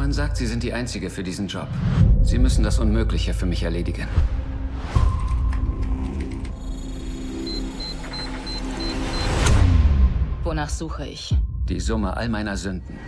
Man sagt, Sie sind die Einzige für diesen Job. Sie müssen das Unmögliche für mich erledigen. Wonach suche ich? Die Summe all meiner Sünden.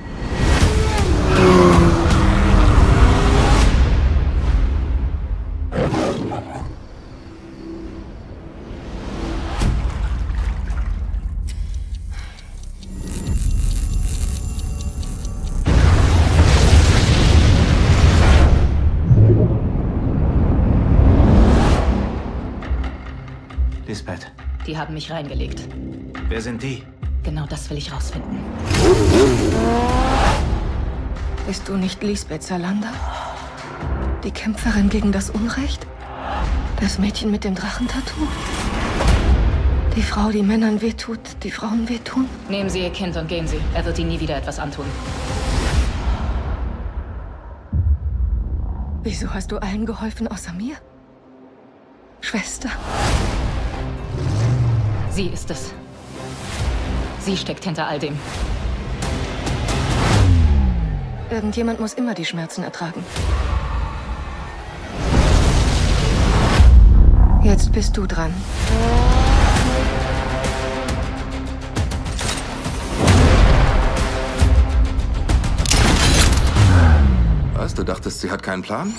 Lisbeth, Die haben mich reingelegt. wer sind die? Genau das will ich rausfinden. Bist du nicht Lisbeth Salander? Die Kämpferin gegen das Unrecht? Das Mädchen mit dem Drachentattoo? Die Frau, die Männern wehtut, die Frauen wehtun? Nehmen Sie Ihr Kind und gehen Sie. Er wird Ihnen nie wieder etwas antun. Wieso hast du allen geholfen außer mir? Schwester. Sie ist es. Sie steckt hinter all dem. Irgendjemand muss immer die Schmerzen ertragen. Jetzt bist du dran. Was? Du dachtest, sie hat keinen Plan?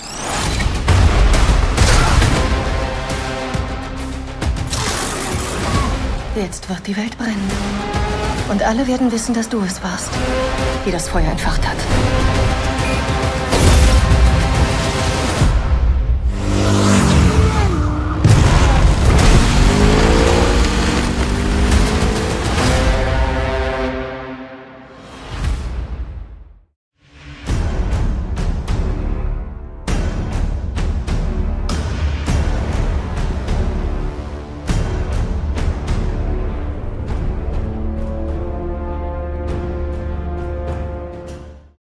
Jetzt wird die Welt brennen. Und alle werden wissen, dass du es warst, die das Feuer entfacht hat.